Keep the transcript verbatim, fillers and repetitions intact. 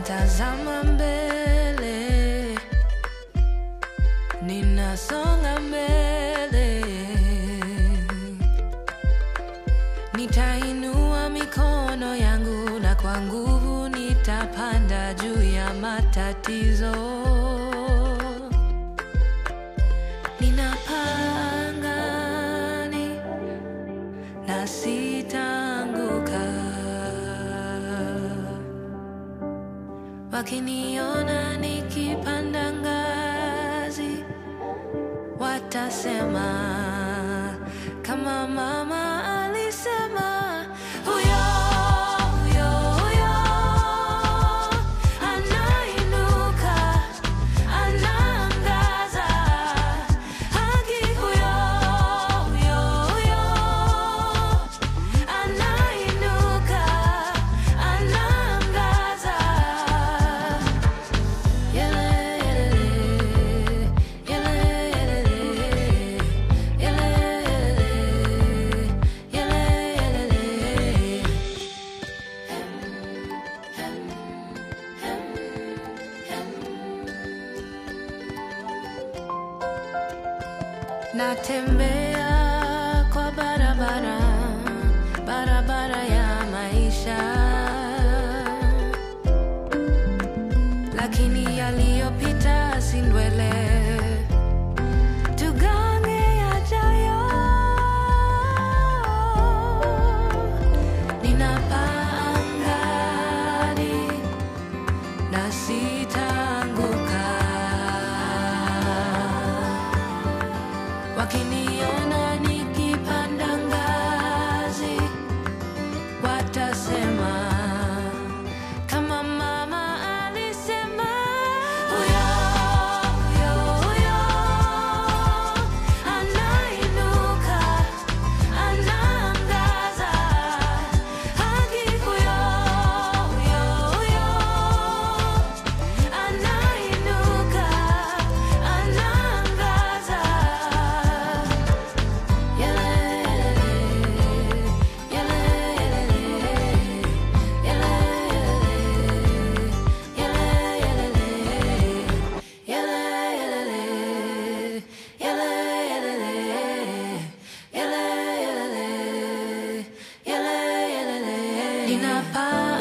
Natazama mbele, ninasonga mbele. Nitainua mikono yangu na kwa nguvu nitapanda juu ya matatizo. Ninapaa angani na sitaanguka. Wakiniona nikipanda ngazi, watasema kama mama alisema, huyo huyo huyo anainuka, anaangaza haki. Huyo huyo huyo anainuka, anaangaza. Natembea kwa barabara, barabara ya maisha, lakini yaliyopita si ndwele. Tugange yajayo. Ninapaa angani na sitaanguka. Wakiniona nikipanda ngazi, watasema kama mama alisema, huyo huyo huyo anainuka, anaangaza haki. Huyo huyo huyo anainuka, anaangaza. Ninapaa